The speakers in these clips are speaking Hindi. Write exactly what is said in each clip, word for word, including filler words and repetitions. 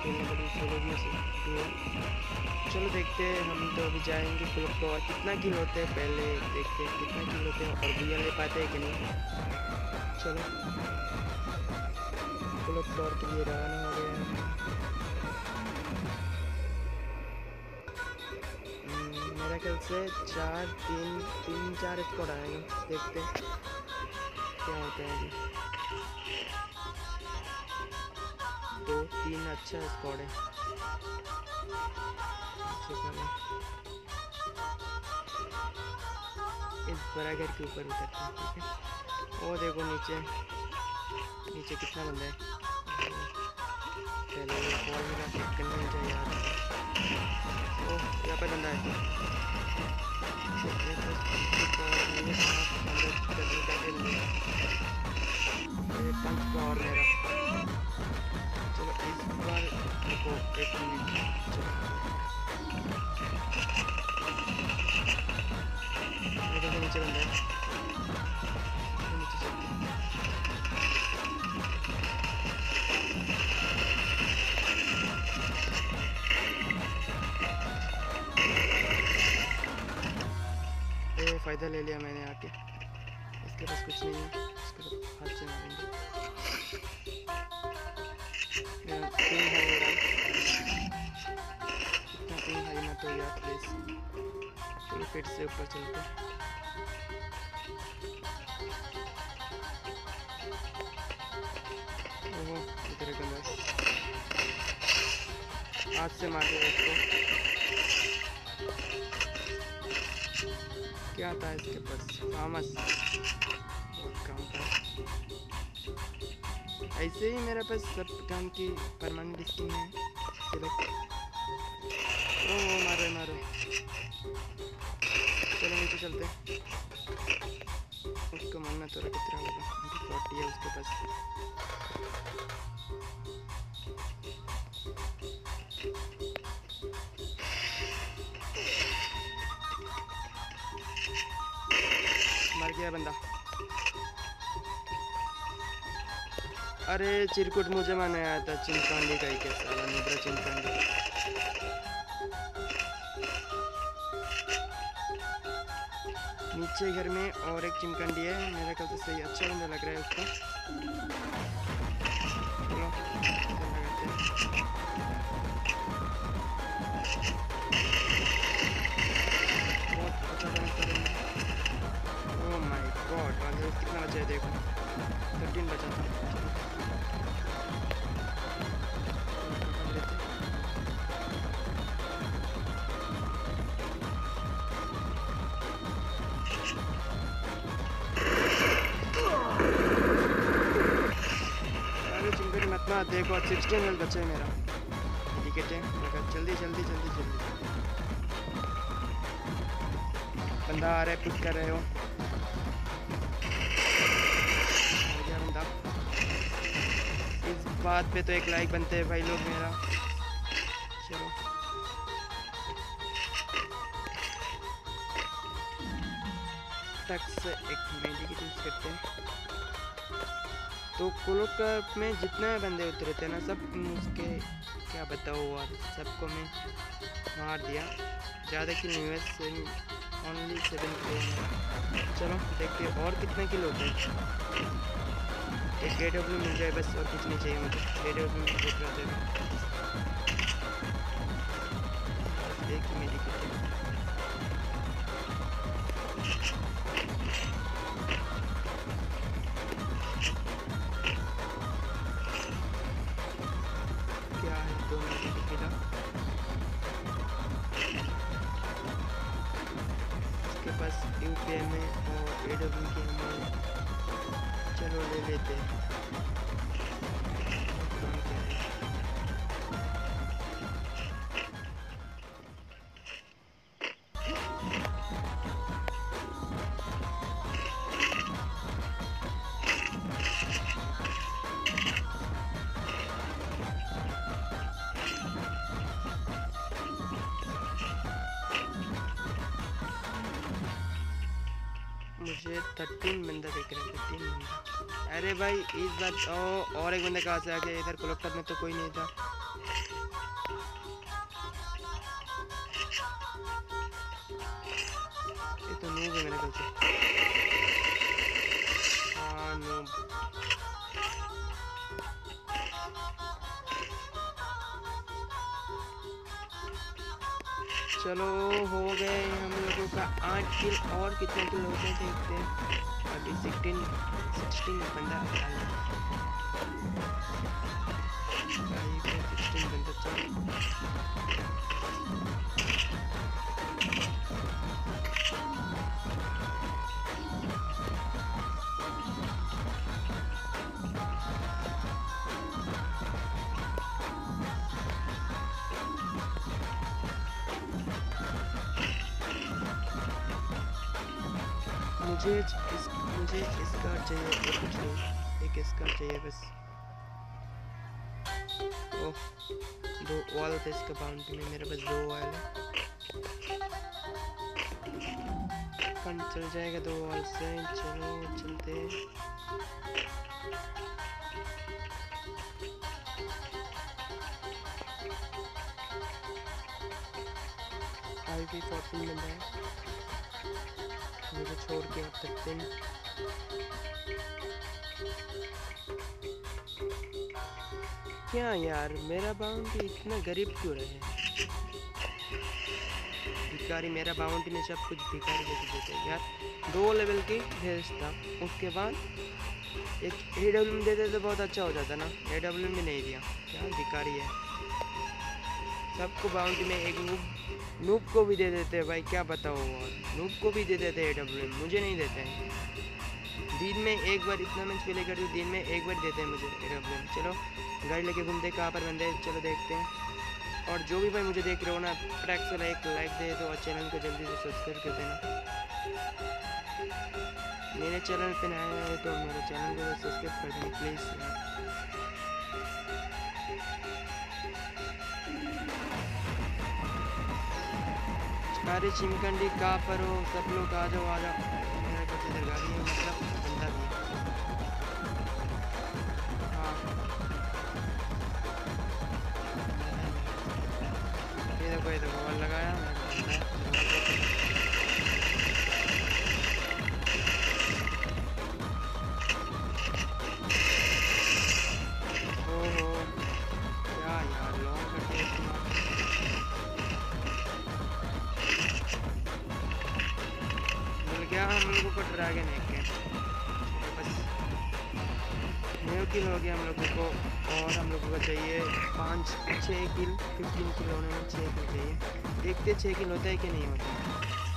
खेलने पड़ी सोलो भी है। चलो देखते हैं, हम तो अभी जाएंगे क्लब को और कितना किल होते हैं पहले देखते हैं कितना किल होते हैं और भैया ले पाते हैं कि नहीं। चलो क्लब टॉर के लिए रवाना हो गया है। मेरा ख्याल से चार तीन तीन चार स्कोर आएगा, देखते हैं क्या होता है। अभी दो तीन अच्छा स्कोर है। इस बड़ा घर के ऊपर उतरते हैं, ठीक है। वो देखो नीचे नीचे कितना बंदा है। पहले ये बॉल मेरा चेक करना चाहिए यार। ओह यहाँ पर बंदा है। पंच पावर मेरा। चलो इस बार देखो एक मिनट नीचे बंदा है। नीचे चलते हैं। ये फ़ायदा ले लिया मैंने आके। इसके पास कुछ नहीं है, इसको हाथ से मारेंगे। पिंग है मेरा, इतना पिंग हाई मत हो यार प्लीज़। चलो फिर से ऊपर चलते हैं। ओहो इधर का बस हाथ से मार दिया इसको। क्या था इसके पास? थॉमस काम था। ऐसे ही मेरे पास सब काम की परमानेंट स्किन है। चलो ओ मारो मारो। चलो नीचे चलते हैं। उसको मारना थोड़ा कितना होगा। फोर्टी है उसके पास। मर गया बंदा। अरे चिरकुट मुझे मारने आया था। चिमकांडी का ही कैसा साला निद्रा चिमकांडी। नीचे घर में और एक चिमकांडी है। मेरे ख्याल से सही अच्छा बंदा लग रहा है उसको। चलो लगाते हैं। बहुत अच्छा डांस करेंगे। ओह माय गॉड कितना बचा है देखो। थर्टीन बचा था। मत देखो सिक्सटीन हेल्थ बचा है मेरा। विकेट है जल्दी जल्दी जल्दी जल्दी। बंदा आ रहा है, पुश कर रहे हो। बंदा इस बात पे तो एक लाइक बनते हैं भाई लोग मेरा। चलो टक से एक मेडिकेट यूज करते हैं। तो कोलो कप में जितने बंदे उतरे थे ना सब उसके क्या बताओ यार, सबको मैं मार दिया। ज़्यादा किल नहीं हुए, ओनली सेवन किल। चलो देखते हैं और कितने किल होते हैं। एक ए डब्ल्यू मिल जाए बस, और कुछ नहीं चाहिए मुझे। ए डब्ल्यू मिल जाए। एक मेडिकेट बस यूपीए में और एडब्ल्यू के में। चलो ले लेते हैं। मुझे थर्टीन बंदा दिख रहा है। थर्टीन बंदा। अरे भाई इस बार ओ, और एक बंदा कहाँ से आ गया? इधर कोलोक्टर में तो कोई नहीं था। ये तो नूब है मेरे ख्याल से। हाँ नूब। चलो हो गए हम लोगों का आठ किल। और कितने किल होते हैं देखते हैं। अभी सिक्सटीन सिक्सटीन बंदा सिक्सटीन बंदा चलो। मुझे इस मुझे इसका चाहिए और कुछ नहीं, एक इसका चाहिए बस। ओह दो वॉल थे इसका बाउंड्री में, मेरे पास दो वॉल है। फन चल जाएगा दो वॉल से। चलो चलते। आई पी फोर्टीन बंदा है मुझे छोड़ के अब तक दिन। क्या यार मेरा बाउंड्री इतना गरीब क्यों रहे? भिखारी मेरा बाउंड्री में सब कुछ भिखारी जैसे देते हैं यार। दो लेवल की भेजता, उसके बाद एक ए डब्ल्यू देते तो बहुत अच्छा हो जाता ना। ए डब्ल्यू भी नहीं दिया, क्या भिखारी है। सबको बाउंड्री में एक नूब नूब को भी दे देते हैं भाई, क्या बताओ। और नूब को भी दे देते हैं ए डब्ल्यू, मुझे नहीं देते हैं। दिन में एक बार, इतना मैच प्ले करती हूँ दिन में एक बार देते हैं मुझे ए डब्ल्यू। चलो गाड़ी लेके घूमते कहाँ पर बंदे, चलो देखते हैं। और जो भी भाई मुझे देख रहे हो ना, फटाक से एक लाइक दे दो और चैनल को जल्दी से सब्सक्राइब कर देना। मेरे चैनल पे नया है तो मेरे चैनल को सब्सक्राइब कर देना प्लीज़। अरे चिमकंडी कहाँ पर हो? सब लोग आ जाओ आ जाओ। मेरे पास इधर गाड़ी है, मतलब बंदा भी है। हाँ ये देखो ये देखो वॉल लगाया मैंने। ओहो क्या यार लॉन्ग का टेस्ट क्या हम लोगों को ड्रैगन है क्या? बस न्यू किल हो गया हम लोगों को। और हम लोगों को चाहिए पाँच छः किल। फिफ्टीन किल होने में छः किल चाहिए। देखते छः किल होता है कि नहीं होता है।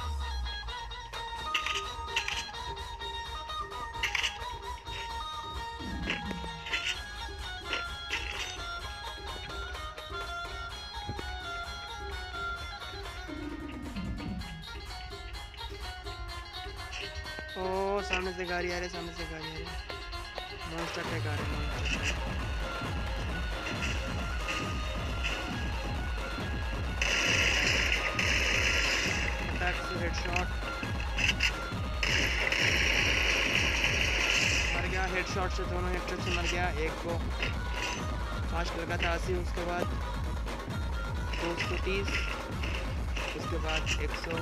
ओ सामने से गाड़ी आ रही है, सामने से गाड़ी आ रही है। मॉन्स्टर अटैक आ रहा है, मॉन्स्टर अटैक से हेडशॉट मर गया। हेडशॉट से दोनों हेडशॉट से मर गया। एक को फास्ट लगा था अस्सी, उसके बाद दो सौ तीस, उसके बाद एक सौ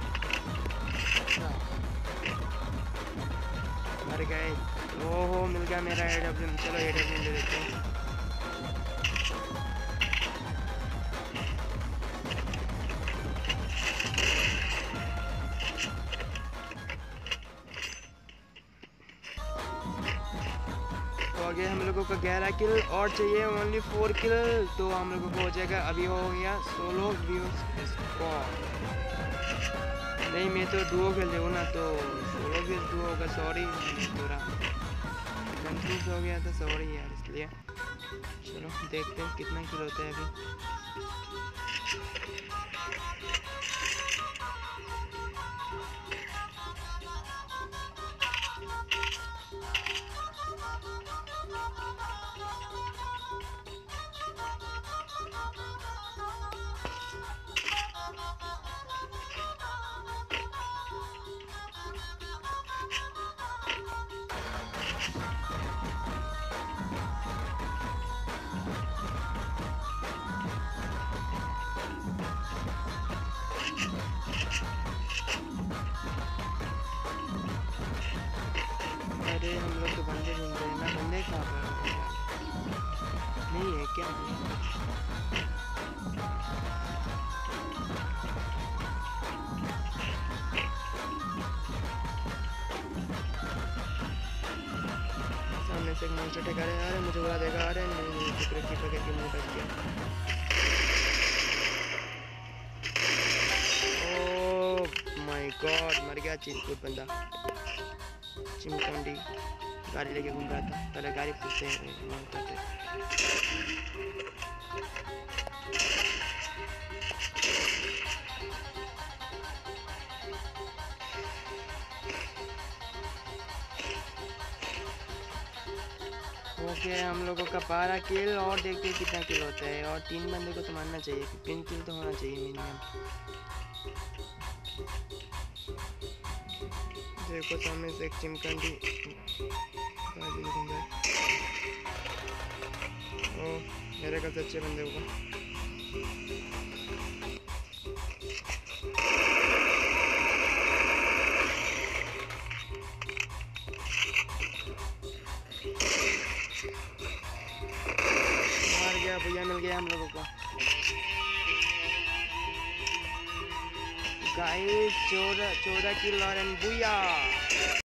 मर गए। ओहो मिल गया मेरा ए डब्ल्यू। चलो ए डब्ल्यू ले लेते हैं। तो आगे हम लोगों का ग्यारह किल और चाहिए ओनली फोर किल, तो हम लोगों को हो जाएगा। अभी हो गया सोलो व्यूज स्क्वाड। नहीं मैं तो डुओ खेल रहा हूँ ना, तो सोलो भी डुओ होगा। सॉरी पूरा कंफ्यूज हो गया था, सॉरी यार इसलिए। चलो देखते हैं कितना किल होता है अभी। बंदे, हम लोग तो बंदे ढूंढ रहे हैं ना। बंदे कहाँ पर हैं? नहीं है क्या? सामने से एक मॉन्स्टर अटैक आ रहा है। अरे मुझे बुरा देगा। अरे नहीं नहीं, कीपर कीपर करके मुझे बच गया। ओह माय गॉड, मर गया चिंकूट बंदा। चिमकांडी गाड़ी लेके घूम रहा था। पहले गाड़ी पूछते हैं। ओके, हम लोगों का बारह किल और देखते हैं कितना किल होता है। और तीन बंदे को तो मारना चाहिए, फिफ्टीन किल तो होना चाहिए मिनिमम। देखो सामने से एक चिमकांडी गाड़ी घूम रहा है। ओह मेरे का अच्छे बंदे होगा। भैया मिल गया हम लोगों को। गाइस चौदह चौदह किल और बुया।